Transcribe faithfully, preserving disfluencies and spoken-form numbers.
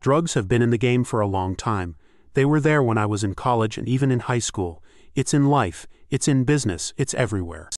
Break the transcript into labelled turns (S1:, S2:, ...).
S1: Drugs have been in the game for a long time. They were there when I was in college and even in high school. It's in life, it's in business, it's everywhere.